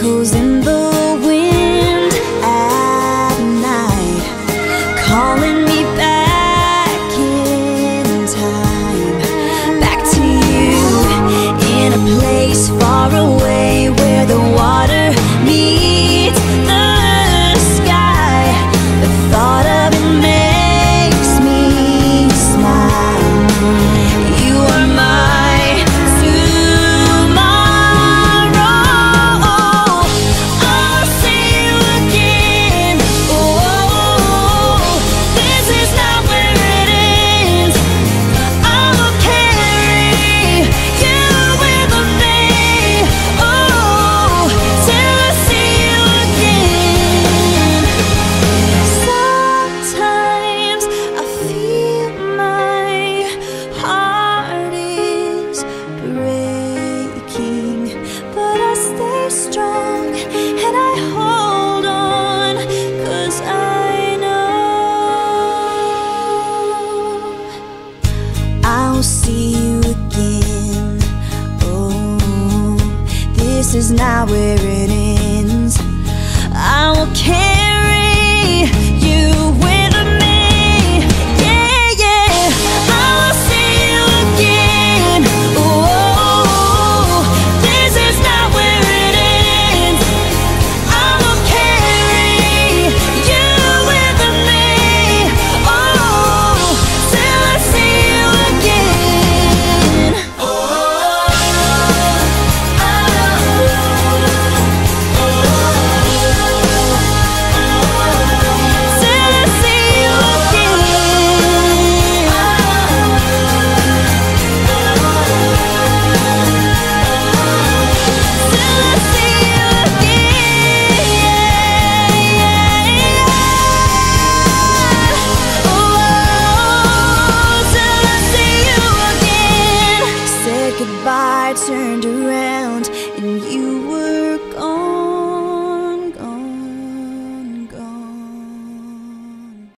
echoes in the wind at night, calling me back in time, back to you, in a place far away where the water meets the sky. The thought of it makes me smile. You are my tomorrow. I'll see you again. Oh, this is not where it ends. I will carry you with me. Oh, till I see you again. Sometimes I feel my heart is breaking, but I stay strong and I hold on, 'cause I know I'll see you again. Oh, this is not where it ends. I will carry